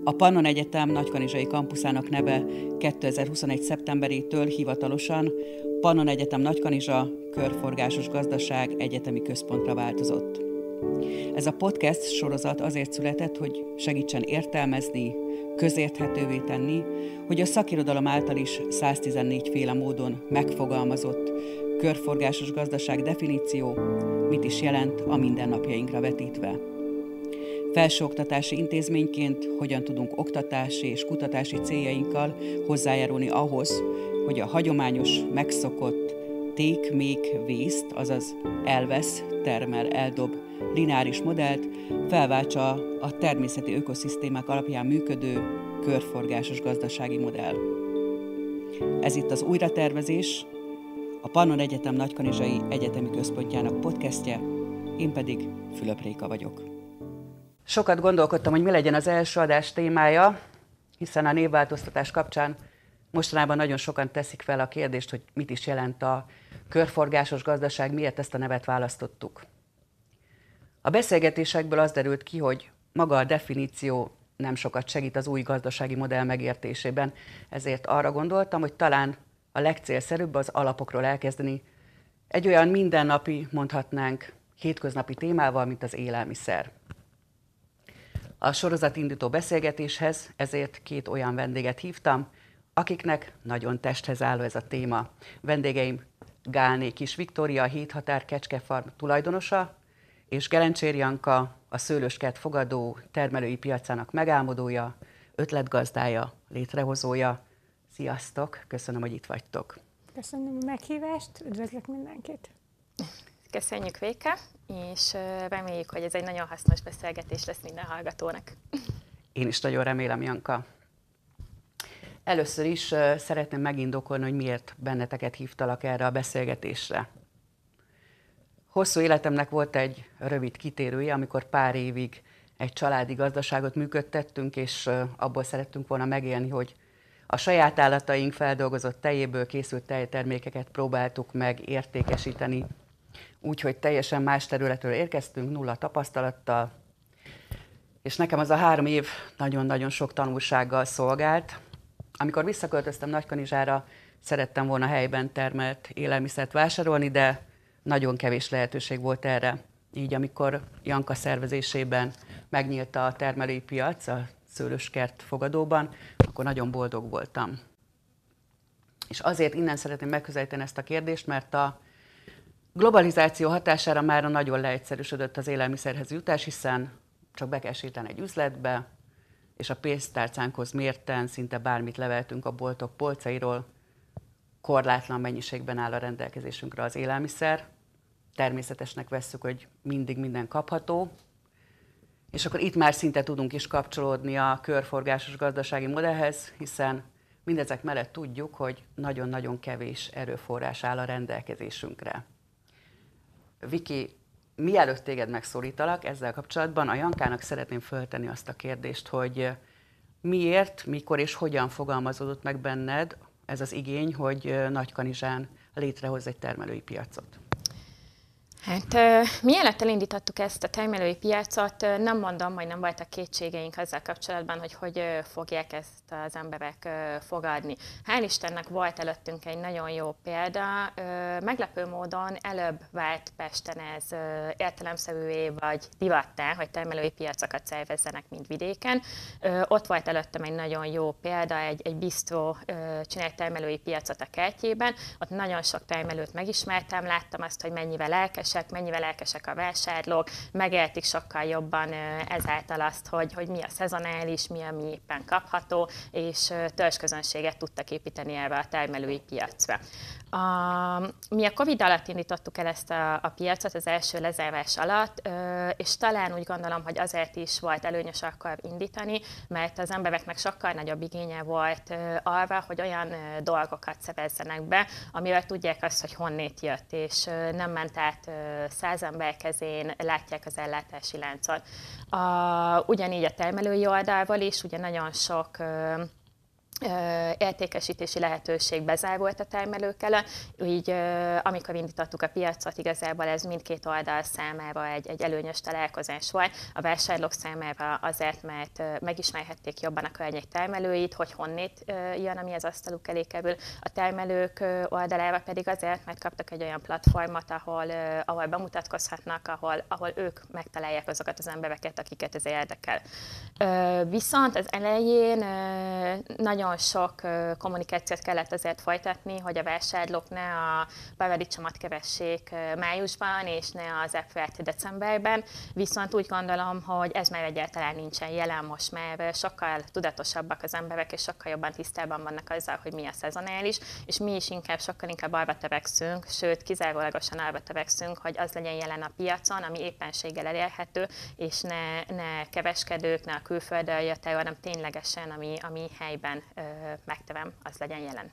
A Pannon Egyetem Nagykanizsai kampuszának neve 2021. szeptemberétől hivatalosan Pannon Egyetem Nagykanizsa Körforgásos Gazdaság Egyetemi Központra változott. Ez a podcast sorozat azért született, hogy segítsen értelmezni, közérthetővé tenni, hogy a szakirodalom által is 114 féle módon megfogalmazott körforgásos gazdaság definíció mit is jelent a mindennapjainkra vetítve. Felsőoktatási intézményként hogyan tudunk oktatási és kutatási céljainkkal hozzájárulni ahhoz, hogy a hagyományos, megszokott take, make, waste, azaz elvesz, termel, eldob lineáris modellt felváltsa a természeti ökoszisztémák alapján működő körforgásos gazdasági modell. Ez itt az Újratervezés, a Pannon Egyetem Nagykanizsai Egyetemi Központjának podcastje, én pedig Fülöp Réka vagyok. Sokat gondolkodtam, hogy mi legyen az első adás témája, hiszen a névváltoztatás kapcsán mostanában nagyon sokan teszik fel a kérdést, hogy mit is jelent a körforgásos gazdaság, miért ezt a nevet választottuk. A beszélgetésekből az derült ki, hogy maga a definíció nem sokat segít az új gazdasági modell megértésében, ezért arra gondoltam, hogy talán a legcélszerűbb az alapokról elkezdeni egy olyan mindennapi, mondhatnánk, hétköznapi témával, mint az élelmiszer. A sorozatindító beszélgetéshez ezért két olyan vendéget hívtam, akiknek nagyon testhez álló ez a téma. Vendégeim Gálné Kis Viktória, a Héthatár Kecskefarm tulajdonosa, és Gelencsér Janka, a Szőlőskert fogadó termelői piacának megálmodója, ötletgazdája, létrehozója. Sziasztok! Köszönöm, hogy itt vagytok. Köszönöm a meghívást, üdvözlök mindenkit! Köszönjük, Véka, és reméljük, hogy ez egy nagyon hasznos beszélgetés lesz minden hallgatónak. Én is nagyon remélem, Janka. Először is szeretném megindokolni, hogy miért benneteket hívtalak erre a beszélgetésre. Hosszú életemnek volt egy rövid kitérője, amikor pár évig egy családi gazdaságot működtettünk, és abból szerettünk volna megélni, hogy a saját állataink feldolgozott tejéből készült tejtermékeket próbáltuk meg értékesíteni, úgyhogy teljesen más területről érkeztünk, nulla tapasztalattal, és nekem az a 3 év nagyon-nagyon sok tanulsággal szolgált. Amikor visszaköltöztem Nagykanizsára, szerettem volna helyben termelt élelmiszert vásárolni, de nagyon kevés lehetőség volt erre. Így amikor Janka szervezésében megnyílt a termelői piac a Szőlőskert fogadóban, akkor nagyon boldog voltam. És azért innen szeretném megközelíteni ezt a kérdést, mert a globalizáció hatására már nagyon leegyszerűsödött az élelmiszerhez jutás, hiszen csak be kell sétálni egy üzletbe, és a pénztárcánkhoz mérten szinte bármit levehetünk a boltok polcairól, korlátlan mennyiségben áll a rendelkezésünkre az élelmiszer. Természetesnek vesszük, hogy mindig minden kapható, és akkor itt már szinte tudunk is kapcsolódni a körforgásos gazdasági modellhez, hiszen mindezek mellett tudjuk, hogy nagyon-nagyon kevés erőforrás áll a rendelkezésünkre. Viki, mielőtt téged megszólítalak ezzel kapcsolatban, a Jankának szeretném föltenni azt a kérdést, hogy miért, mikor és hogyan fogalmazódott meg benned ez az igény, hogy Nagykanizsán létrehoz egy termelői piacot? Hát mielőtt elindítottuk ezt a termelői piacot, nem mondom, hogy nem voltak kétségeink azzal kapcsolatban, hogy fogják ezt az emberek fogadni. Hál' Istennek volt előttünk egy nagyon jó példa. Meglepő módon előbb vált Pesten ez értelemszerűvé vagy divattá, hogy termelői piacokat szervezzenek, mint vidéken. Ott volt előttem egy nagyon jó példa, egy bisztró csinált termelői piacot a kertjében. Ott nagyon sok termelőt megismertem, láttam azt, hogy mennyivel lelkesek a vásárlók, megértik sokkal jobban ezáltal azt, hogy mi a szezonális, mi, ami éppen kapható, és törzsközönséget tudtak építeni erre a termelői piacra. Mi a Covid alatt indítottuk el ezt a piacot az első lezárás alatt, és talán úgy gondolom, hogy azért is volt előnyös akkor indítani, mert az embereknek sokkal nagyobb igénye volt arra, hogy olyan dolgokat szerezzenek be, amivel tudják azt, hogy honnét jött, és nem ment át 100 ember kezén, látják az ellátási láncot. Ugyanígy a termelői oldalról is, ugye nagyon sok értékesítési lehetőség bezárult a termelők ellen, így amikor indítottuk a piacot, igazából ez mindkét oldal számára egy előnyös találkozás volt. A vásárlók számára azért, mert megismerhették jobban a környék termelőit, hogy honnét jön, ami az asztaluk elé kerül. A termelők oldalára pedig azért, mert kaptak egy olyan platformot, ahol bemutatkozhatnak, ahol ők megtalálják azokat az embereket, akiket ez érdekel. Viszont az elején nagyon sok kommunikációt kellett azért folytatni, hogy a vásárlók ne a paradicsomat keressék májusban, és ne az epret decemberben, viszont úgy gondolom, hogy ez már egyáltalán nincsen jelen most, mert sokkal tudatosabbak az emberek, és sokkal jobban tisztában vannak azzal, hogy mi a szezonális, és mi is sokkal inkább arra törekszünk, sőt, kizárólagosan arra törekszünk, hogy az legyen jelen a piacon, ami éppenséggel elérhető, és ne kereskedők, ne a külföldről jött el, hanem ténylegesen, ami helyben megterem, az legyen jelen.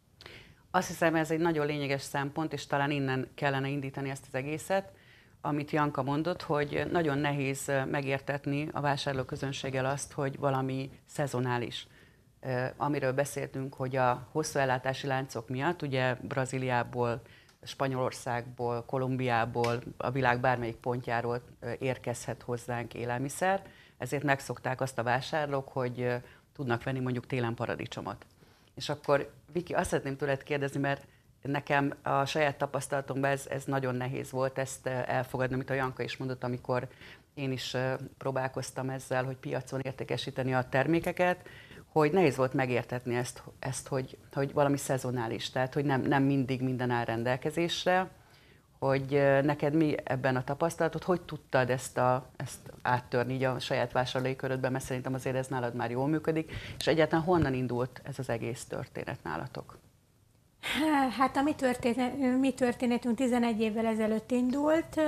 Azt hiszem, ez egy nagyon lényeges szempont, és talán innen kellene indítani ezt az egészet, amit Janka mondott, hogy nagyon nehéz megértetni a vásárlóközönséggel azt, hogy valami szezonális. Amiről beszéltünk, hogy a hosszú ellátási láncok miatt, ugye Brazíliából, Spanyolországból, Kolumbiából, a világ bármelyik pontjáról érkezhet hozzánk élelmiszer, ezért megszokták azt a vásárlók, hogy tudnak venni mondjuk télen paradicsomot. És akkor, Viki, azt szeretném tőled kérdezni, mert nekem a saját tapasztalatomban ez nagyon nehéz volt ezt elfogadni, amit a Janka is mondott, amikor én is próbálkoztam ezzel, hogy piacon értékesíteni a termékeket, hogy nehéz volt megértetni ezt hogy valami szezonális, tehát hogy nem mindig minden áll rendelkezésre, hogy neked mi ebben a tapasztalatod, hogy tudtad ezt áttörni így a saját vásárlói körödben, mert szerintem azért ez nálad már jól működik, és egyáltalán honnan indult ez az egész történet nálatok? Hát a mi történetünk 11 évvel ezelőtt indult,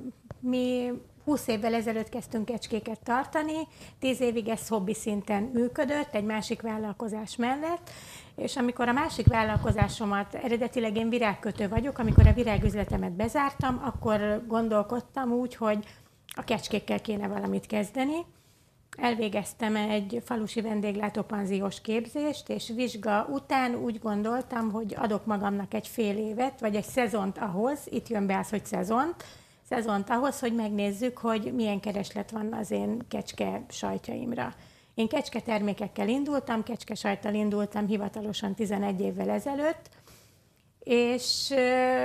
mi 20 évvel ezelőtt kezdtünk kecskéket tartani, 10 évig ez hobbi szinten működött, egy másik vállalkozás mellett, és amikor a másik vállalkozásomat, eredetileg én virágkötő vagyok, amikor a virágüzletemet bezártam, akkor gondolkodtam úgy, hogy a kecskékkel kéne valamit kezdeni. Elvégeztem egy falusi vendéglátópanziós képzést, és vizsga után úgy gondoltam, hogy adok magamnak egy fél évet, vagy egy szezont ahhoz, itt jön be az, hogy szezont ahhoz, hogy megnézzük, hogy milyen kereslet van az én kecske sajtjaimra. Én kecske termékekkel indultam, kecske sajttal indultam hivatalosan 11 évvel ezelőtt, és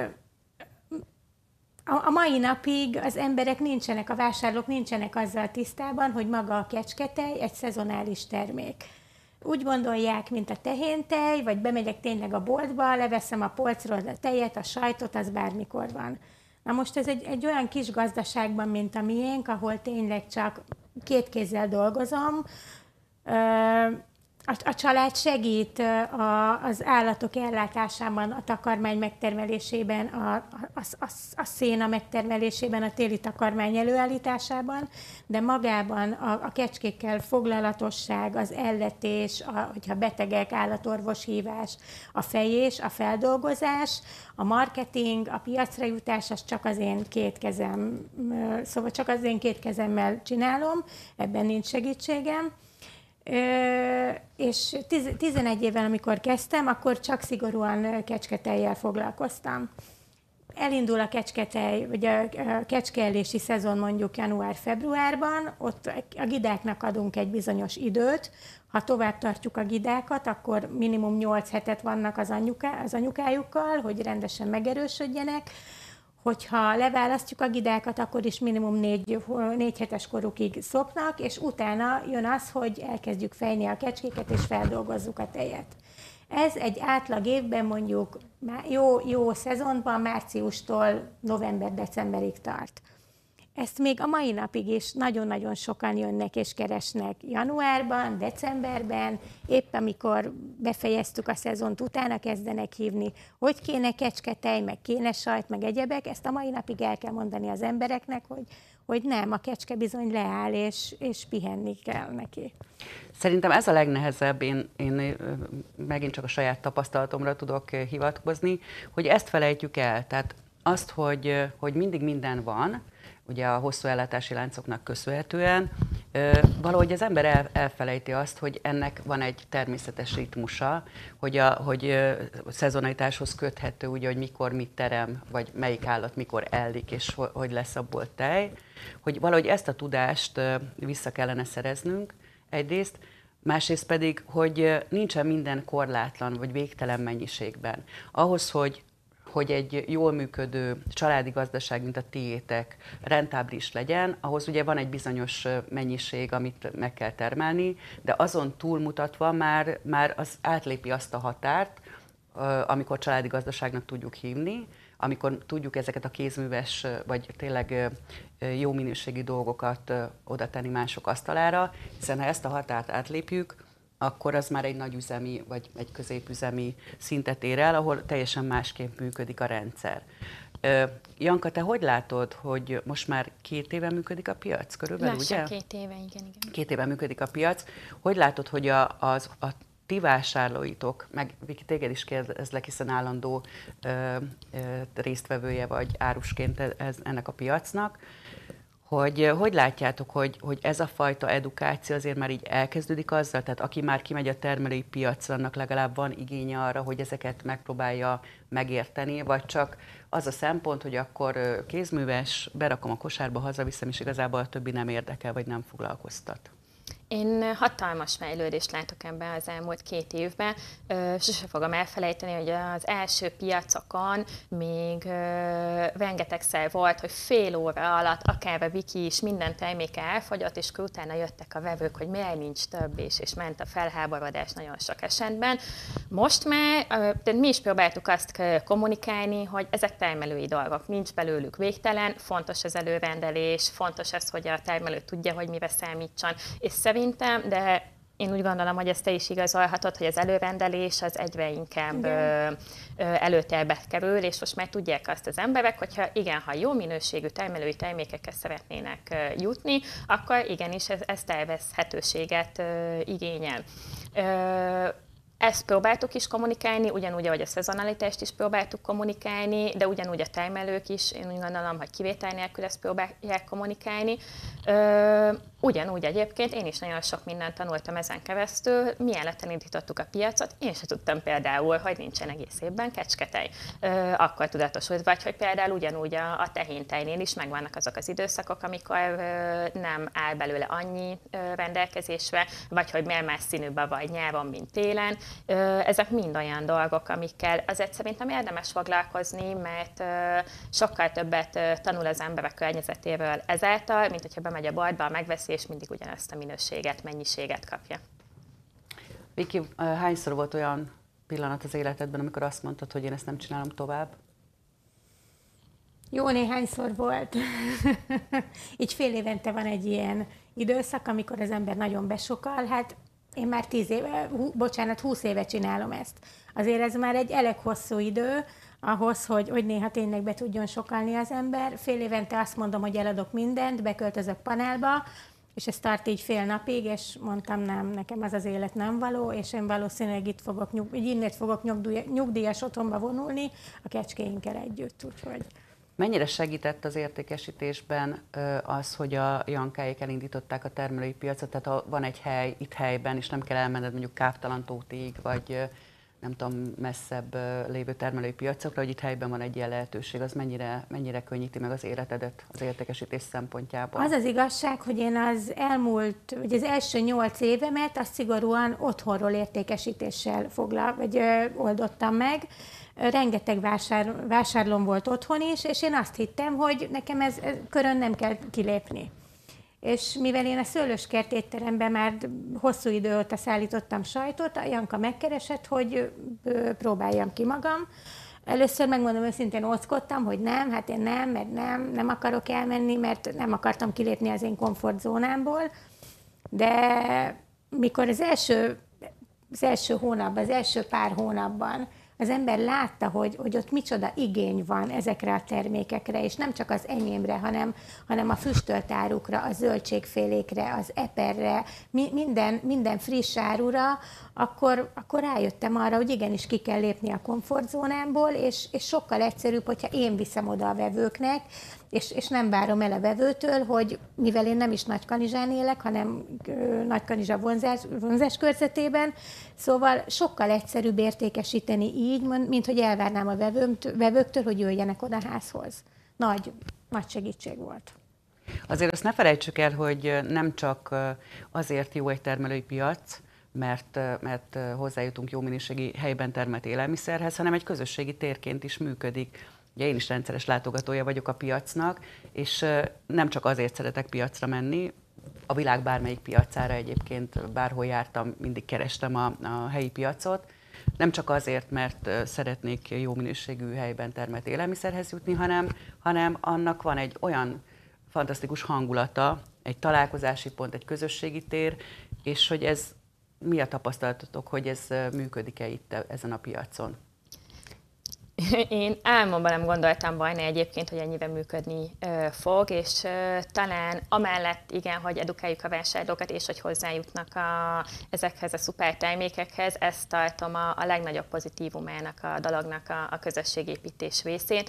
a mai napig az emberek nincsenek, a vásárlók nincsenek azzal tisztában, hogy maga a kecsketej egy szezonális termék. Úgy gondolják, mint a tehéntej, vagy bemegyek tényleg a boltba, leveszem a polcról a tejet, a sajtot, az bármikor van. Na most ez egy olyan kis gazdaságban, mint a miénk, ahol tényleg csak két kézzel dolgozom, a család segít az állatok ellátásában, a takarmány megtermelésében, a széna megtermelésében, a téli takarmány előállításában, de magában a kecskékkel foglalatosság, az elletés, hogyha betegek, állatorvoshívás, a fejés, a feldolgozás, a marketing, a piacra jutás, az csak az én két kezem, szóval csak az én két kezemmel csinálom, ebben nincs segítségem. És 11 évvel, amikor kezdtem, akkor csak szigorúan kecsketejjel foglalkoztam. Elindul a kecsketej, vagy a kecskeellési szezon mondjuk január-februárban, ott a gidáknak adunk egy bizonyos időt, ha tovább tartjuk a gidákat, akkor minimum 8 hetet vannak az anyukájukkal, hogy rendesen megerősödjenek. Hogyha leválasztjuk a gidákat, akkor is minimum 4 hetes korukig szopnak, és utána jön az, hogy elkezdjük fejni a kecskéket, és feldolgozzuk a tejet. Ez egy átlag évben mondjuk jó szezonban, márciustól november-decemberig tart. Ezt még a mai napig is nagyon-nagyon sokan jönnek és keresnek januárban, decemberben, épp amikor befejeztük a szezont, utána kezdenek hívni, hogy kéne kecsketej, meg kéne sajt, meg egyebek. Ezt a mai napig el kell mondani az embereknek, hogy nem, a kecske bizony leáll, és pihenni kell neki. Szerintem ez a legnehezebb, én megint csak a saját tapasztalatomra tudok hivatkozni, hogy ezt felejtjük el. Tehát azt, hogy mindig minden van, ugye a hosszú ellátási láncoknak köszönhetően, Valahogy az ember elfelejti azt, hogy ennek van egy természetes ritmusa, hogy szezonalitáshoz köthető, ugye, hogy mikor mit terem, vagy melyik állat mikor ellik, és hogy lesz abból tej, hogy valahogy ezt a tudást vissza kellene szereznünk egyrészt, másrészt pedig, hogy nincsen minden korlátlan vagy végtelen mennyiségben. Ahhoz, hogy egy jól működő családi gazdaság, mint a tiétek, rentábilis legyen, ahhoz ugye van egy bizonyos mennyiség, amit meg kell termelni, de azon túlmutatva már az átlépi azt a határt, amikor családi gazdaságnak tudjuk hívni, amikor tudjuk ezeket a kézműves, vagy tényleg jó minőségi dolgokat oda tenni mások asztalára, hiszen ha ezt a határt átlépjük, akkor az már egy nagyüzemi vagy egy középüzemi szintet ér el, ahol teljesen másképp működik a rendszer. Janka, te hogy látod, hogy most már 2 éve működik a piac körülbelül, ugye? 2 éve, igen. 2 éve működik a piac. Hogy látod, hogy a ti vásárlóitok, meg Viki, téged is kérdezlek, hiszen állandó résztvevője vagy árusként ennek a piacnak, hogy látjátok, hogy ez a fajta edukáció azért már így elkezdődik azzal, tehát aki már kimegy a termelői piacra, annak legalább van igénye arra, hogy ezeket megpróbálja megérteni, vagy csak az a szempont, hogy akkor kézműves, berakom a kosárba, hazaviszem, és igazából a többi nem érdekel, vagy nem foglalkoztat. Én hatalmas fejlődést látok ebben az elmúlt 2 évben. Sose fogom elfelejteni, hogy az első piacokon még rengetegszer volt, hogy fél óra alatt akár a Viki is minden terméke elfogyott, és akkor utána jöttek a vevők, hogy miért nincs több, és ment a felháborodás nagyon sok esetben. Most már mi is próbáltuk azt kommunikálni, hogy ezek termelői dolgok, nincs belőlük végtelen, fontos az előrendelés, fontos az, hogy a termelő tudja, hogy mire számítson, és szerintem, de én úgy gondolom, hogy ezt te is igazolhatod, hogy az előrendelés az egyre inkább előtérbe kerül, és most már tudják azt az emberek, hogyha ha jó minőségű termelői termékekhez szeretnének jutni, akkor igenis ez tervezhetőséget igényel. Ezt próbáltuk is kommunikálni, ugyanúgy, ahogy a szezonalitást is próbáltuk kommunikálni, de ugyanúgy a termelők is, én úgy gondolom, hogy kivétel nélkül ezt próbálják kommunikálni. Ugyanúgy egyébként én is nagyon sok mindent tanultam ezen keresztül, mielőtt elindítottuk a piacot, én sem tudtam például, hogy nincsen egész évben kecsketej. Akkor tudatosult, vagy hogy például ugyanúgy a tehéntejnél is megvannak azok az időszakok, amikor nem áll belőle annyi rendelkezésre, vagy hogy miért más színűben vagy nyáron, mint télen. Ezek mind olyan dolgok, amikkel azért szerintem érdemes foglalkozni, mert sokkal többet tanul az ember a környezetéről ezáltal, mint hogyha bemegy a boltba, megveszi, és mindig ugyanazt a minőséget, mennyiséget kapja. Viki, hányszor volt olyan pillanat az életedben, amikor azt mondtad, hogy én ezt nem csinálom tovább? Jó néhányszor volt. Így fél évente van egy ilyen időszak, amikor az ember nagyon besokal. Hát én már 20 éve csinálom ezt. Azért ez már egy elég hosszú idő ahhoz, hogy néha tényleg be tudjon sokalni az ember. Fél évente azt mondom, hogy eladok mindent, beköltözök panelba, és ez tart így fél napig, és mondtam, nem, nekem az élet nem való, és én valószínűleg innét fogok nyugdíjas otthonba vonulni a kecskéinkkel együtt. Úgyhogy. Mennyire segített az értékesítésben az, hogy a Jankáék elindították a termelői piacot, tehát ha van egy hely itt helyben, és nem kell elmenned mondjuk Káptalantótig, vagy nem tudom, messzebb lévő termelői piacokra, hogy itt helyben van egy ilyen lehetőség, az mennyire könnyíti meg az életedet az értékesítés szempontjából? Az az igazság, hogy én az első 8 évemet azt szigorúan otthonról értékesítéssel oldottam meg. Rengeteg vásárlóm volt otthon is, és én azt hittem, hogy nekem ez körön nem kell kilépni. És mivel én a szőlőskert étteremben már hosszú idő óta szállítottam sajtot, a Janka megkeresett, hogy próbáljam ki magam. Először megmondom őszintén, óckodtam, hogy nem, hát én mert nem akarok elmenni, mert nem akartam kilépni az én komfortzónámból. De mikor az első hónapban, az első pár hónapban az ember látta, hogy ott micsoda igény van ezekre a termékekre, és nem csak az enyémre, hanem a füstölt árukra, a zöldségfélékre, az eperre, minden friss árura, akkor rájöttem arra, hogy igenis ki kell lépni a komfortzónámból, és sokkal egyszerűbb, hogyha én viszem oda a vevőknek, és nem várom el a vevőtől, hogy mivel én nem is Nagykanizsán élek, hanem Nagykanizsa vonzás körzetében, szóval sokkal egyszerűbb értékesíteni így, mint hogy elvárnám a vevőktől, hogy jöjjenek oda házhoz. Nagy segítség volt. Azért azt ne felejtsük el, hogy nem csak azért jó egy termelői piac, mert hozzájutunk jó minőségi helyben termelt élelmiszerhez, hanem egy közösségi térként is működik. Ugye én is rendszeres látogatója vagyok a piacnak, és nem csak azért szeretek piacra menni, a világ bármelyik piacára egyébként bárhol jártam, mindig kerestem a helyi piacot, nem csak azért, mert szeretnék jó minőségű helyben termelt élelmiszerhez jutni, hanem annak van egy olyan fantasztikus hangulata, egy találkozási pont, egy közösségi tér, és hogy ez mi a tapasztalatotok, hogy ez működik-e itt ezen a piacon? Én álmomban nem gondoltam volna egyébként, hogy ennyivel működni fog, és talán amellett igen, hogy edukáljuk a vásárlókat, és hogy hozzájutnak ezekhez a szuper termékekhez, ezt tartom a legnagyobb pozitívumának a dolognak a közösségépítés részén.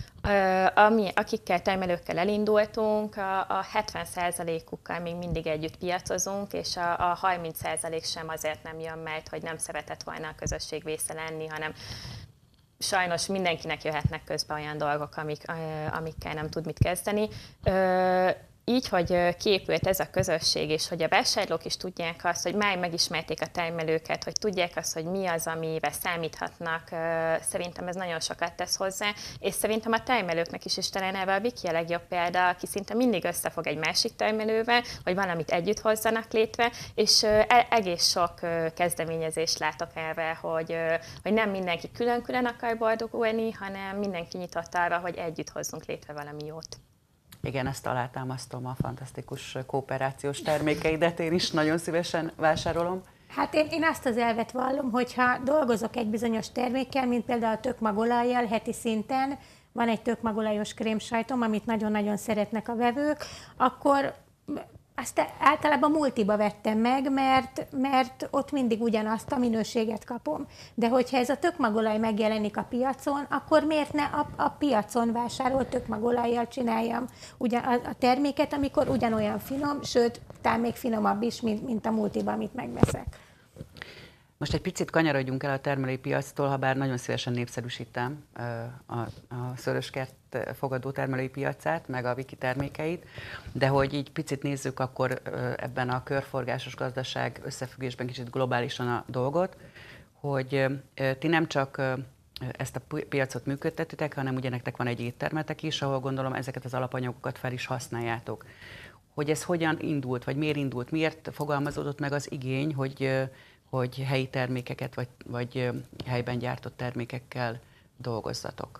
Akikkel termelőkkel elindultunk, a 70%-ukkal még mindig együtt piacozunk, és a 30% sem azért nem jön, mert hogy nem szeretett volna a közösség része lenni, hanem sajnos mindenkinek jöhetnek közbe olyan dolgok, amikkel nem tud mit kezdeni. Így, hogy kiépült ez a közösség, és hogy a vásárlók is tudják azt, hogy már megismerték a termelőket, hogy tudják azt, hogy mi az, amivel számíthatnak, szerintem ez nagyon sokat tesz hozzá, és szerintem a termelőknek is talán erre a Viki a legjobb példa, aki szinte mindig összefog egy másik termelővel, hogy valamit együtt hozzanak létre, és egész sok kezdeményezést látok erre, hogy nem mindenki külön-külön akar boldogulni, hanem mindenki nyitott arra, hogy együtt hozzunk létre valami jót. Igen, ezt alátámasztom, a fantasztikus kooperációs termékeidet, én is nagyon szívesen vásárolom. Hát én azt az elvet vallom, hogyha dolgozok egy bizonyos termékkel, mint például a tökmagolajjal heti szinten, van egy tökmagolajos krémsajtom, amit nagyon-nagyon szeretnek a vevők, akkor azt általában multiba vettem meg, mert ott mindig ugyanazt a minőséget kapom. De hogyha ez a tökmagolaj megjelenik a piacon, akkor miért ne a piacon vásárolt tökmagolajjal csináljam a terméket, amikor ugyanolyan finom, sőt, talán még finomabb is, mint a multiba, amit megveszek. Most egy picit kanyarodjunk el a termelői piactól, ha bár nagyon szívesen népszerűsítem a Szöröskert fogadó termelői piacát, meg a Viki termékeit, de hogy így picit nézzük akkor ebben a körforgásos gazdaság összefüggésben kicsit globálisan a dolgot, hogy ti nem csak ezt a piacot működtetitek, hanem ugye nektek van egy éttermetek is, ahol gondolom ezeket az alapanyagokat fel is használjátok. Hogy ez hogyan indult, vagy miért indult, miért fogalmazódott meg az igény, hogy helyi termékeket, vagy helyben gyártott termékekkel dolgozzatok?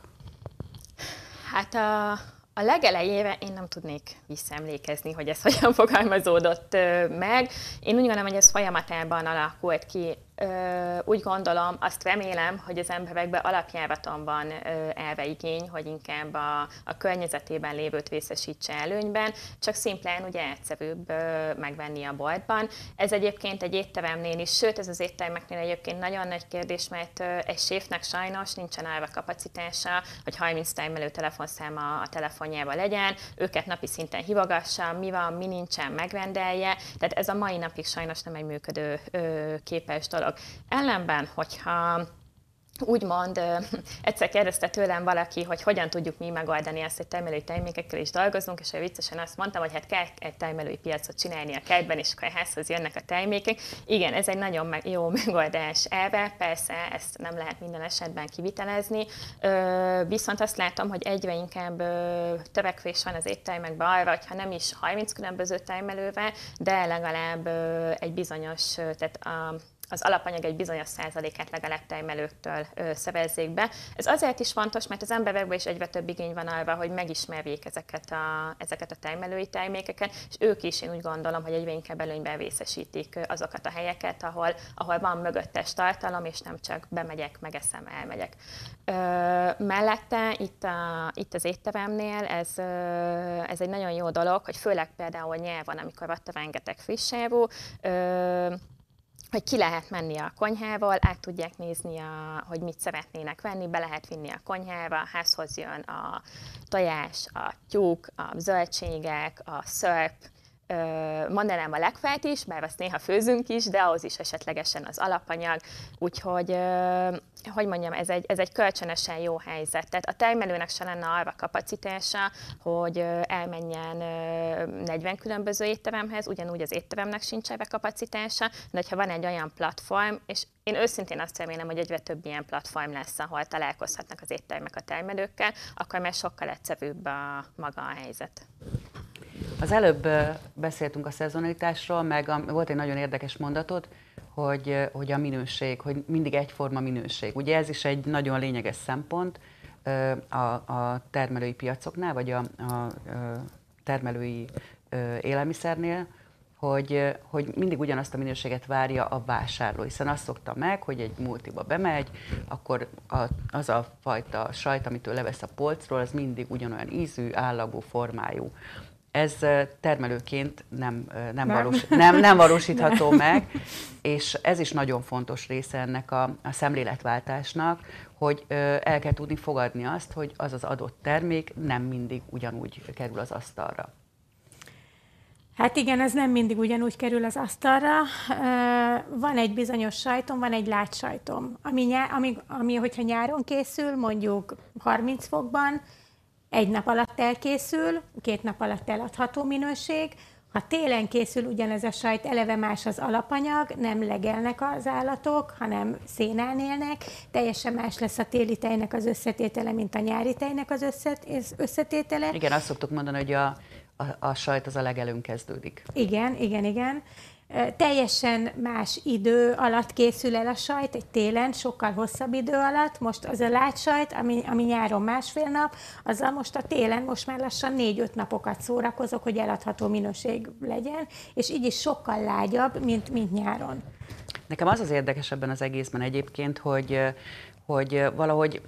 Hát a legelejére én nem tudnék visszaemlékezni, hogy ez hogyan fogalmazódott meg. Én úgy gondolom, hogy ez folyamatában alakult ki. Úgy gondolom, azt remélem, hogy az emberekben alapjáraton van erre igény, hogy inkább a környezetében lévőt részesítse előnyben, csak szimplán ugye egyszerűbb megvenni a boltban. Ez egyébként egy étteremnél is, sőt ez az éttermeknél egyébként nagyon nagy kérdés, mert egy séfnek sajnos nincsen arra kapacitása, hogy 30 termelő telefonszáma a telefonjában legyen, őket napi szinten hívogassa, mi van, mi nincsen, megrendelje, tehát ez a mai napig sajnos nem egy működő képes dolog. Ellenben, hogyha úgymond egyszer kérdezte tőlem valaki, hogy hogyan tudjuk mi megoldani ezt, hogy termelői termékekkel is dolgozunk, és viccesen azt mondtam, hogy hát kell egy termelői piacot csinálni a kertben, és akkor a házhoz jönnek a termékek. Igen, ez egy nagyon jó megoldás erre, persze ezt nem lehet minden esetben kivitelezni, viszont azt látom, hogy egyre inkább törekvés van az éttermekben arra, hogyha nem is 30 különböző termelővel, de legalább egy bizonyos, tehát az alapanyag egy bizonyos százalékát legalább termelőktől szerezzék be. Ez azért is fontos, mert az emberekben is egyre több igény van arra, hogy megismerjék ezeket a termelői termékeket, és ők is, én úgy gondolom, hogy egyre inkább előnyben részesítik azokat a helyeket, ahol van mögöttes tartalom, és nem csak bemegyek, megeszem, elmegyek. Mellette itt az étteremnél ez egy nagyon jó dolog, hogy főleg például nyelven, amikor ott rengeteg frissávú, hogy ki lehet menni a konyhával, át tudják nézni, hogy mit szeretnének venni, be lehet vinni a konyhába, házhoz jön a tojás, a tyúk, a zöldségek, a szörp, mondanám a legfelt is, bár azt néha főzünk is, de ahhoz is esetlegesen az alapanyag, úgyhogy hogy mondjam, ez egy kölcsönösen jó helyzet. Tehát a termelőnek se lenne arra kapacitása, hogy elmenjen 40 különböző étteremhez, ugyanúgy az étteremnek sincs erre kapacitása, de ha van egy olyan platform, és én őszintén azt remélem, hogy egyre több ilyen platform lesz, ahol találkozhatnak az éttermek a termelőkkel, akkor már sokkal egyszerűbb maga a helyzet. Az előbb beszéltünk a szezonalitásról, meg volt egy nagyon érdekes mondatod, hogy a minőség, hogy mindig egyforma minőség. Ugye ez is egy nagyon lényeges szempont a termelői piacoknál, vagy a termelői élelmiszernél, hogy mindig ugyanazt a minőséget várja a vásárló, hiszen azt szokta meg, hogy egy multiba bemegy, akkor az a fajta sajt, amit ő levesz a polcról, az mindig ugyanolyan ízű, állagú, formájú. Ez termelőként nem valósítható meg, és ez is nagyon fontos része ennek a szemléletváltásnak, hogy el kell tudni fogadni azt, hogy az az adott termék nem mindig ugyanúgy kerül az asztalra. Hát igen, ez nem mindig ugyanúgy kerül az asztalra. Van egy bizonyos sajtom, van egy lágy sajtom, ami hogyha nyáron készül, mondjuk 30 fokban, egy nap alatt elkészül, 2 nap alatt eladható minőség. Ha télen készül ugyanez a sajt, eleve más az alapanyag, nem legelnek az állatok, hanem szénán élnek. Teljesen más lesz a téli tejnek az összetétele, mint a nyári tejnek az összetétele. Igen, azt szoktuk mondani, hogy a sajt az a legelőn kezdődik. Igen. Teljesen más idő alatt készül el a sajt, egy télen, sokkal hosszabb idő alatt. Most az a lágysajt, ami nyáron 1,5 nap, azzal most a télen most már lassan 4-5 napokat szórakozok, hogy eladható minőség legyen, és így is sokkal lágyabb, mint nyáron. Nekem az érdekes ebben az egészben egyébként, hogy valahogy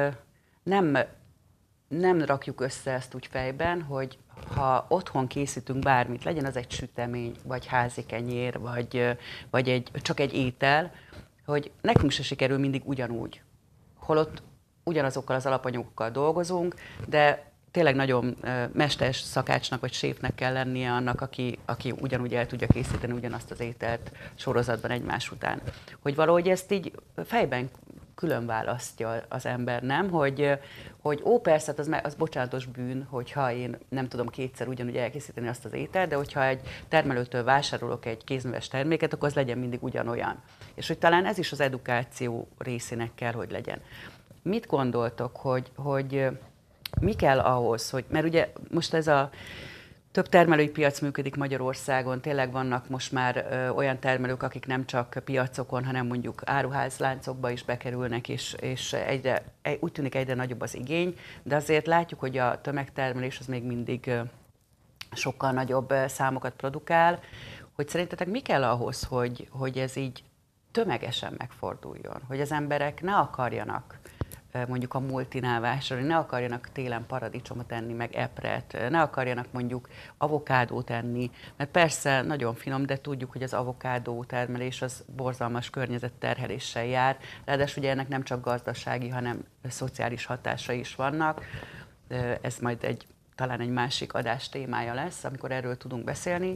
nem rakjuk össze ezt úgy fejben, hogy ha otthon készítünk bármit, legyen az egy sütemény, vagy házi kenyér, vagy csak egy étel, hogy nekünk se sikerül mindig ugyanúgy. Holott ugyanazokkal az alapanyagokkal dolgozunk, de tényleg nagyon mesteres szakácsnak vagy séfnek kell lennie annak, aki ugyanúgy el tudja készíteni ugyanazt az ételt sorozatban egymás után. Hogy valahogy ezt így fejben külön választja az ember, nem? Hogy persze, az bocsánatos bűn, hogyha én nem tudom 2-szer ugyanúgy elkészíteni azt az ételt, de hogyha egy termelőtől vásárolok egy kézműves terméket, akkor az legyen mindig ugyanolyan. És hogy talán ez is az edukáció részének kell, hogy legyen. Mit gondoltok, hogy mi kell ahhoz, mert ugye most ez a több termelői piac működik Magyarországon, tényleg vannak most már olyan termelők, akik nem csak piacokon, hanem mondjuk áruházláncokba is bekerülnek, és úgy tűnik egyre nagyobb az igény, de azért látjuk, hogy a tömegtermelés az még mindig sokkal nagyobb számokat produkál. Hogy szerintetek mi kell ahhoz, hogy ez így tömegesen megforduljon, hogy az emberek ne akarjanak mondjuk a multinál vásárolni, ne akarjanak télen paradicsomot enni, meg epret, ne akarjanak mondjuk avokádót enni, mert persze nagyon finom, de tudjuk, hogy az avokádó termelés az borzalmas környezetterheléssel jár, ráadásul ugye ennek nem csak gazdasági, hanem szociális hatásai is vannak. Ez majd talán egy másik adás témája lesz, amikor erről tudunk beszélni,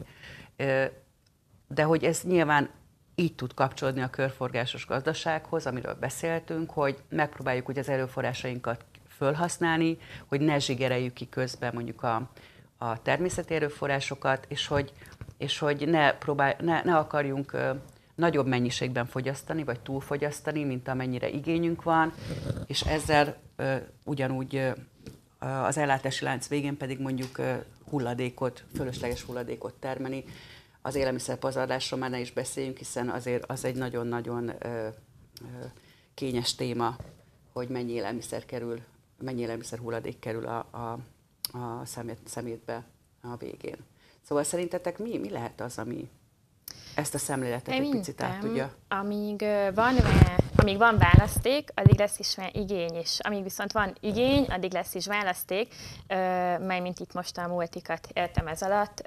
de hogy ez nyilván így tud kapcsolódni a körforgásos gazdasághoz, amiről beszéltünk, hogy megpróbáljuk ugye az erőforrásainkat fölhasználni, hogy ne zsigereljük ki közben mondjuk a természeti erőforrásokat, és hogy ne akarjunk nagyobb mennyiségben fogyasztani, vagy túlfogyasztani, mint amennyire igényünk van, és ezzel ugyanúgy az ellátási lánc végén pedig mondjuk fölösleges hulladékot termelni, Az élelmiszerpazarlásról már ne is beszéljünk, hiszen azért az egy nagyon-nagyon kényes téma, hogy mennyi élelmiszer hulladék kerül a szemétbe a végén. Szóval szerintetek mi lehet az, ami ezt a szemléletet egy picit át tudja? Amíg van választék, addig lesz is igény, és amíg viszont van igény, addig lesz is választék, mely mint itt most a multikat értem ez alatt.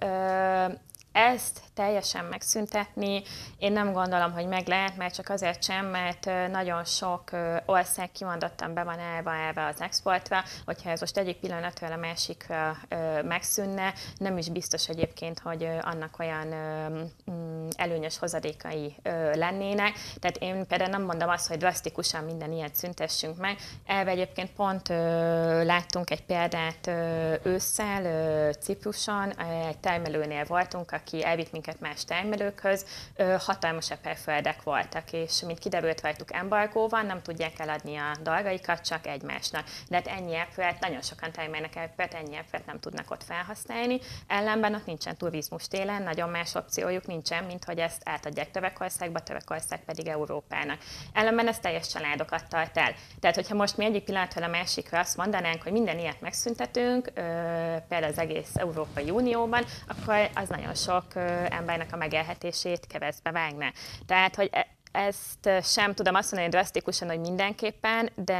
Ezt teljesen megszüntetni, én nem gondolom, hogy meg lehet, mert csak azért sem, mert nagyon sok ország kimondottan be van állva erre az exportra, hogyha ez most egyik pillanatról a másikra megszűnne, nem is biztos egyébként, hogy annak olyan előnyös hozadékai lennének. Tehát én például nem mondom azt, hogy drasztikusan minden ilyet szüntessünk meg. Elve egyébként pont láttunk egy példát ősszel Cipruson, egy termelőnél voltunk, aki elvitt minket más termelőkhöz, hatalmas eperföldek voltak, és mint kiderült rajtuk embargó van, nem tudják eladni a dolgaikat csak egymásnak. De hát ennyi epret, nagyon sokan termelnek epret, ennyi epret nem tudnak ott felhasználni. Ellenben ott nincsen turizmus télen, nagyon más opciójuk nincsen, mint hogy ezt átadják Törökországba, Törökország pedig Európának. Ellenben ez teljes családokat tart el. Tehát, hogyha most mi egyik pillanatról a másikra azt mondanánk, hogy minden ilyet megszüntetünk, például az egész Európai Unióban, akkor az nagyon sok embernek a megélhetését keresztbe vágná. Tehát, hogy ezt sem tudom azt mondani drasztikusan, hogy mindenképpen, de...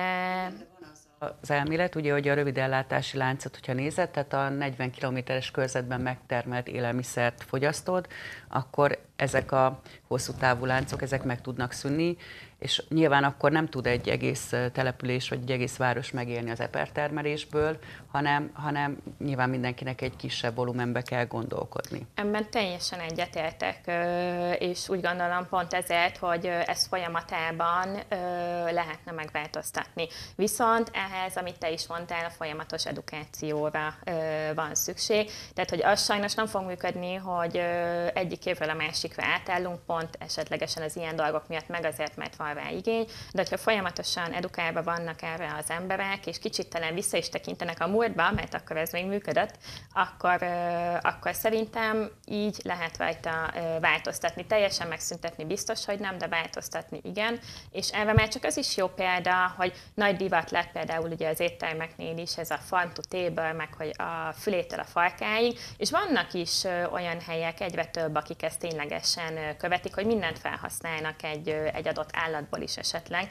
Az elmélet, ugye, hogy a rövid ellátási láncot, hogyha nézed, tehát a 40 kilométeres körzetben megtermelt élelmiszert fogyasztod, akkor ezek a hosszú távú láncok, ezek meg tudnak szűnni, és nyilván akkor nem tud egy egész település vagy egy egész város megélni az epertermelésből, hanem nyilván mindenkinek egy kisebb volumenbe kell gondolkodni. Ebben teljesen egyetértek, és úgy gondolom pont ezért, hogy ezt folyamatában lehetne megváltoztatni. Viszont ehhez, amit te is mondtál, a folyamatos edukációra van szükség. Tehát, hogy az sajnos nem fog működni, hogy egyik évről a másikra átállunk, pont esetlegesen az ilyen dolgok miatt, meg azért, mert van rá igény, de hogyha folyamatosan edukálva vannak erre az emberek, és kicsit talán vissza is tekintenek a múltba, mert akkor ez még működött, akkor szerintem így lehet rajta változtatni. Teljesen megszüntetni biztos, hogy nem, de változtatni igen. És erre már csak az is jó példa, hogy nagy divat lett például ugye az éttermeknél is ez a farm to table, meg hogy a fülétől a farkáig, és vannak is olyan helyek, egyre több, akik ezt ténylegesen követik, hogy mindent felhasználnak egy adott állatból is esetleg,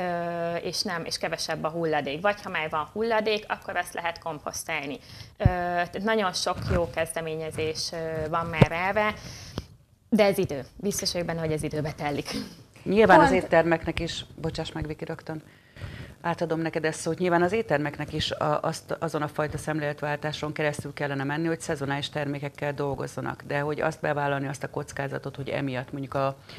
és kevesebb a hulladék. Vagy ha már van hulladék, akkor azt lehet komposztálni. Tehát nagyon sok jó kezdeményezés van már erre, de ez idő. Biztos vagyok benne, hogy ez időbe telik. Nyilván az éttermeknek is, bocsáss meg Viki, rögtön átadom neked ezt szót, nyilván az éttermeknek is azon a fajta szemléletváltáson keresztül kellene menni, hogy szezonális termékekkel dolgozzanak, de hogy azt bevállalni azt a kockázatot, hogy emiatt mondjuk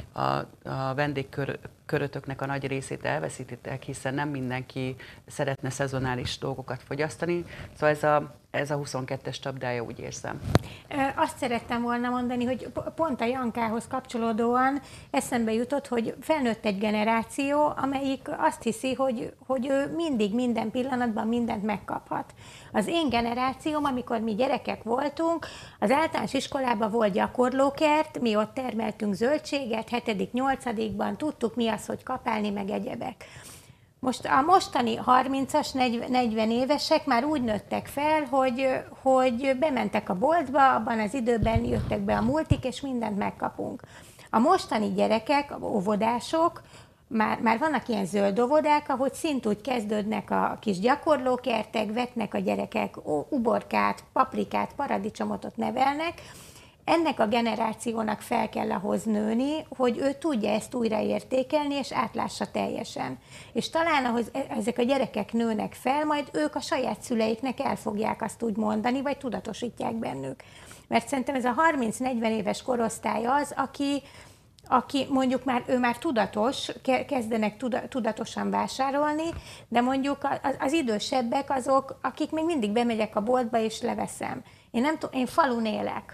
a vendégkörötöknek a nagy részét elveszítitek, hiszen nem mindenki szeretne szezonális dolgokat fogyasztani, szóval ez a 22-es csapdája, úgy érzem. Azt szerettem volna mondani, hogy pont a Jankához kapcsolódóan eszembe jutott, hogy felnőtt egy generáció, amelyik azt hiszi, hogy ő mindig, minden pillanatban mindent megkaphat. Az én generációm, amikor mi gyerekek voltunk, az általános iskolában volt gyakorlókert, mi ott termeltünk zöldséget, 7.-8-ban tudtuk mi az, hogy kapálni, meg egyebek. Most a mostani 30-as, 40 évesek már úgy nőttek fel, hogy bementek a boltba, abban az időben jöttek be a multik, és mindent megkapunk. A mostani gyerekek, óvodások, már vannak ilyen zöld óvodák, ahogy szintúgy kezdődnek a kis gyakorlókertek, vetnek a gyerekek uborkát, paprikát, paradicsomot ott nevelnek. Ennek a generációnak fel kell ahhoz nőni, hogy ő tudja ezt újraértékelni, és átlássa teljesen. És talán, ahogy ezek a gyerekek nőnek fel, majd ők a saját szüleiknek el fogják azt úgy mondani, vagy tudatosítják bennük. Mert szerintem ez a 30-40 éves korosztály az, aki mondjuk ő már tudatos, kezdenek tudatosan vásárolni, de mondjuk az idősebbek azok, akik még mindig bemegyek a boltba és leveszem. Én falun élek.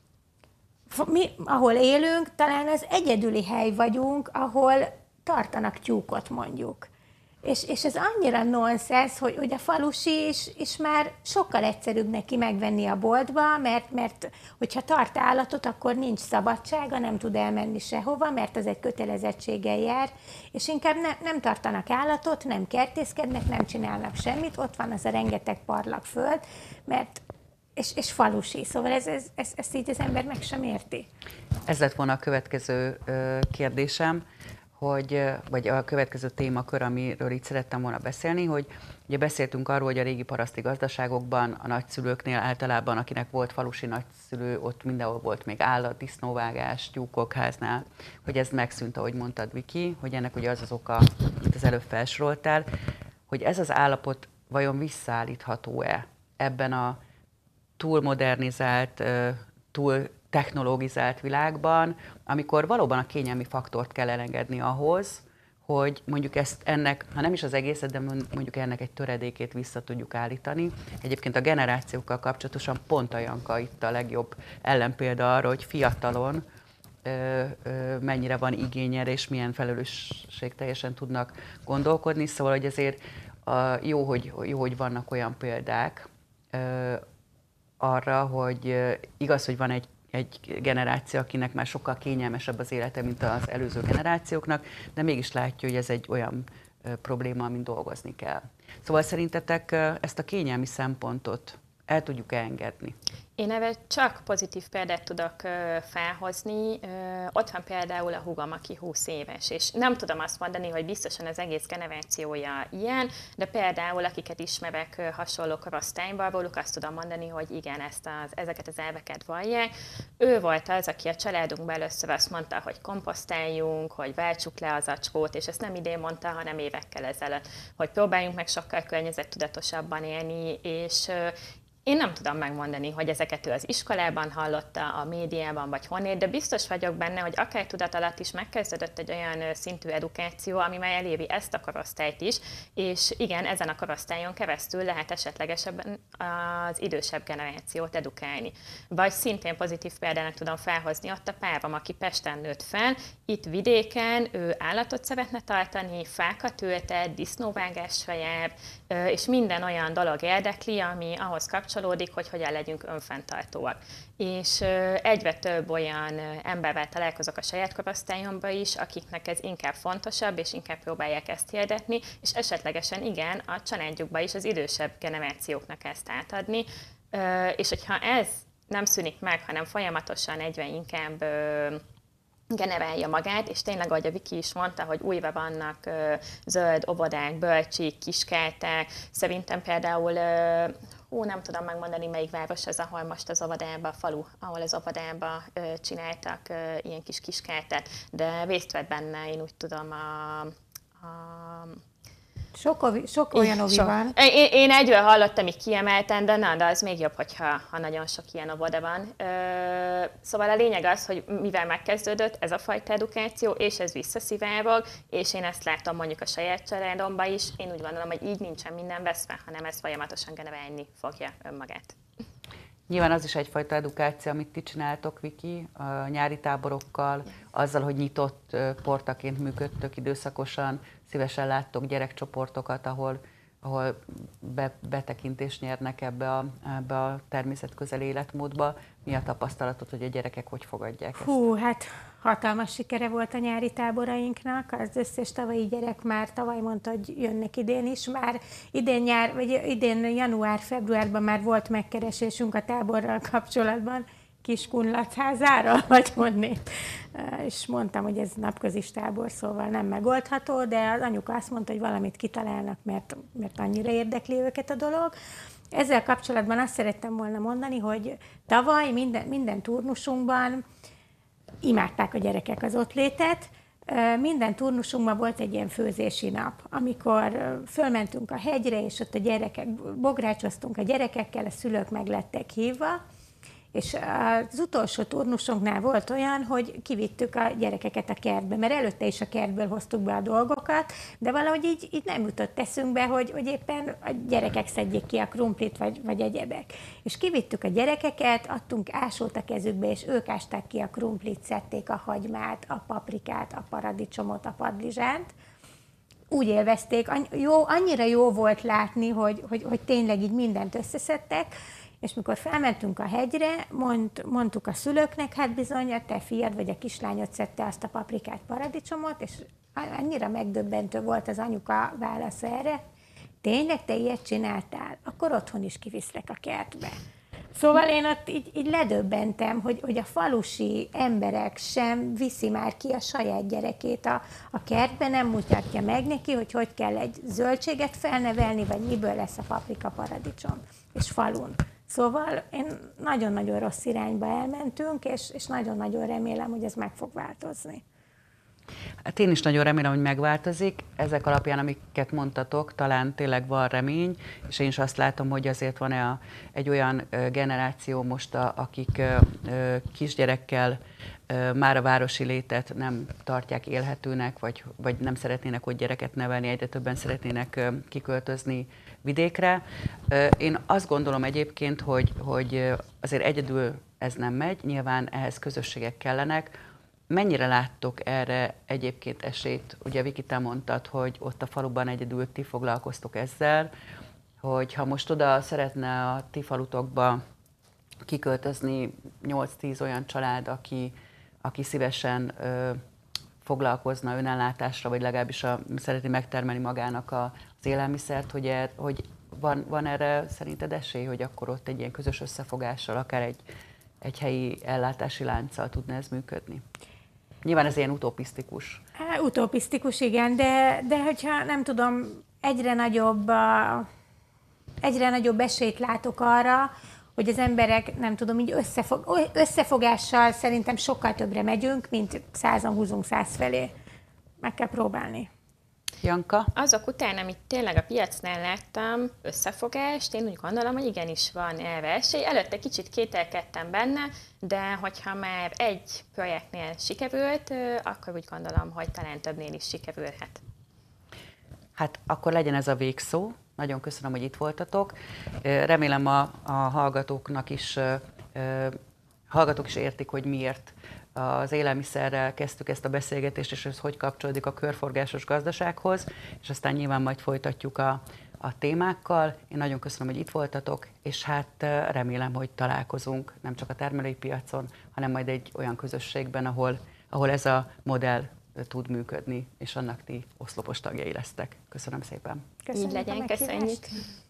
Mi, ahol élünk, talán az egyedüli hely vagyunk, ahol tartanak tyúkot mondjuk. És ez annyira nonsens, hogy a falusi is már sokkal egyszerűbb neki megvenni a boltba, mert hogyha tart állatot, akkor nincs szabadsága, nem tud elmenni sehova, mert az egy kötelezettséggel jár, és inkább nem tartanak állatot, nem kertészkednek, nem csinálnak semmit, ott van az a rengeteg parlag föld, és falusi, szóval ezt így az ember meg sem érti. Ez lett volna a következő kérdésem, vagy a következő témakör, amiről itt szerettem volna beszélni, hogy ugye beszéltünk arról, hogy a régi paraszti gazdaságokban a nagyszülőknél általában, akinek volt falusi nagyszülő, ott mindenhol volt még állat, disznóvágás, tyúkokháznál, hogy ez megszűnt, ahogy mondtad, Viki, hogy ennek ugye az az oka, amit az előbb felsoroltál, hogy ez az állapot vajon visszaállítható-e ebben a túl modernizált, túl technologizált világban, amikor valóban a kényelmi faktort kell elengedni ahhoz, hogy mondjuk ennek, ha nem is az egészet, de mondjuk ennek egy töredékét vissza tudjuk állítani. Egyébként a generációkkal kapcsolatosan pont a Janka itt a legjobb ellenpélda arra, hogy fiatalon mennyire van igényel, és milyen felelősségteljesen tudnak gondolkodni. Szóval, hogy azért jó, hogy vannak olyan példák arra, hogy igaz, hogy van egy generáció, akinek már sokkal kényelmesebb az élete, mint az előző generációknak, de mégis látja, hogy ez egy olyan probléma, amin dolgozni kell. Szóval szerintetek ezt a kényelmi szempontot el tudjuk engedni? Én ebben csak pozitív példát tudok felhozni. Ott van például a húgom, aki 20 éves, és nem tudom azt mondani, hogy biztosan az egész generációja ilyen, de például akiket ismerek hasonló korosztályban, róluk azt tudom mondani, hogy igen, ezeket az elveket vallják. Ő volt az, aki a családunkban először azt mondta, hogy komposztáljunk, hogy váltsuk le az acskót, és ezt nem idén mondta, hanem évekkel ezelőtt, hogy próbáljunk meg sokkal környezettudatosabban élni, és én nem tudom megmondani, hogy ezeket ő az iskolában hallotta, a médiában vagy honnét, de biztos vagyok benne, hogy akár tudat alatt is megkezdődött egy olyan szintű edukáció, ami már eléri ezt a korosztályt is, és igen, ezen a korosztályon keresztül lehet esetlegesebben az idősebb generációt edukálni. Vagy szintén pozitív példának tudom felhozni ott a párom, aki Pesten nőtt fel, itt vidéken ő állatot szeretne tartani, fákat ültet, disznóvágásra jár, és minden olyan dolog érdekli, ami ahhoz kapcsolódik, hogy hogyan legyünk önfenntartóak. És egyre több olyan emberrel találkozok a saját korosztályomban is, akiknek ez inkább fontosabb, és inkább próbálják ezt hirdetni, és esetlegesen igen, a családjukban is az idősebb generációknak ezt átadni. És hogyha ez nem szűnik meg, hanem folyamatosan egyre inkább generálja magát, és tényleg, ahogy a Viki is mondta, hogy újra vannak zöld óvodák, bölcsik, kiskertek. Szerintem például, nem tudom megmondani, melyik város ez, ahol most az óvodába, a falu, ahol az óvodába csináltak ilyen kis kiskertet, de részt vett benne, én úgy tudom, Sok olyan ovi van. Én egyről hallottam így kiemelten, de az még jobb, ha nagyon sok ilyen óvoda van. Szóval a lényeg az, hogy mivel megkezdődött ez a fajta edukáció, és ez visszaszivárog, és én ezt látom mondjuk a saját családomban is, én úgy gondolom, hogy így nincsen minden veszve, hanem ez folyamatosan generálni fogja önmagát. Nyilván az is egyfajta edukáció, amit ti csináltok, Viki, a nyári táborokkal, azzal, hogy nyitott portaként működtök időszakosan, szívesen láttok gyerekcsoportokat, ahol betekintést nyernek ebbe a természetközeli életmódba. Mi a tapasztalatod, hogy a gyerekek hogy fogadják ezt? Hát hatalmas sikere volt a nyári táborainknak. Az összes tavalyi gyerek már tavaly mondta, hogy jönnek idén is. Már idén január-februárban már volt megkeresésünk a táborral kapcsolatban, Kiskunlachházára, vagy honnét. És mondtam, hogy ez napközis tábor, szóval nem megoldható, de az anyuka azt mondta, hogy valamit kitalálnak, mert annyira érdekli őket a dolog. Ezzel kapcsolatban azt szerettem volna mondani, hogy tavaly minden turnusunkban imádták a gyerekek az ottlétet. Minden turnusunkban volt egy ilyen főzési nap, amikor fölmentünk a hegyre, és ott a gyerekek, bográcsoztunk a gyerekekkel, a szülők meg lettek hívva, és az utolsó turnusunknál volt olyan, hogy kivittük a gyerekeket a kertbe, mert előtte is a kertből hoztuk be a dolgokat, de valahogy így nem jutott eszünkbe, hogy éppen a gyerekek szedjék ki a krumplit, vagy egyebek. És kivittük a gyerekeket, adtunk ásót a kezükbe, és ők ásták ki a krumplit, szedték a hagymát, a paprikát, a paradicsomot, a padlizsánt. úgy élvezték, annyira jó volt látni, hogy tényleg így mindent összeszedtek, és mikor felmentünk a hegyre, mondtuk a szülőknek, hát bizony a te fiad vagy a kislányod szedte azt a paprikát, paradicsomot, és annyira megdöbbentő volt az anyuka válasza erre, tényleg te ilyet csináltál? Akkor otthon is kiviszlek a kertbe. Szóval én ott így ledöbbentem, hogy a falusi emberek sem viszi már ki a saját gyerekét a kertbe, nem mutatja meg neki, hogy kell egy zöldséget felnevelni, vagy miből lesz a paprika, paradicsom, és falun. Szóval én nagyon-nagyon rossz irányba elmentünk, és nagyon-nagyon remélem, hogy ez meg fog változni. Hát én is nagyon remélem, hogy megváltozik. Ezek alapján, amiket mondtatok, talán tényleg van remény, és én is azt látom, hogy azért van egy olyan generáció most, akik kisgyerekkel már a városi létet nem tartják élhetőnek, vagy nem szeretnének ott gyereket nevelni, egyre többen szeretnének kiköltözni vidékre. Én azt gondolom egyébként, hogy azért egyedül ez nem megy, nyilván ehhez közösségek kellenek. Mennyire láttok erre egyébként esélyt? Ugye Viki, te mondtad, hogy ott a faluban egyedül ti foglalkoztok ezzel, hogy ha most oda szeretne a ti falutokba kiköltözni 8-10 olyan család, aki szívesen foglalkozna önellátásra, vagy legalábbis szereti megtermelni magának az élelmiszert, hogy van erre szerinted esély, hogy akkor ott egy ilyen közös összefogással, akár egy helyi ellátási lánccal tudna ez működni? Nyilván ez ilyen utopisztikus. Utopisztikus, igen, de hogyha nem tudom, egyre nagyobb esélyt látok arra, hogy az emberek, nem tudom, így összefogással szerintem sokkal többre megyünk, mint 100-an húzunk 100 felé. Meg kell próbálni. Janka? Azok után, amit tényleg a piacnál láttam, összefogást, én úgy gondolom, hogy igenis van erre esély. Előtte kicsit kételkedtem benne, de hogyha már egy projektnél sikerült, akkor úgy gondolom, hogy talán többnél is sikerülhet. Hát akkor legyen ez a végszó. Nagyon köszönöm, hogy itt voltatok. Remélem a hallgatók is értik, hogy miért az élelmiszerrel kezdtük ezt a beszélgetést, és ez hogy kapcsolódik a körforgásos gazdasághoz, és aztán nyilván majd folytatjuk a témákkal. Én nagyon köszönöm, hogy itt voltatok, és hát remélem, hogy találkozunk nem csak a termelői piacon, hanem majd egy olyan közösségben, ahol ez a modell tud működni, és annak ti oszlopos tagjai lesztek. Köszönöm szépen. Így legyen, köszönjük.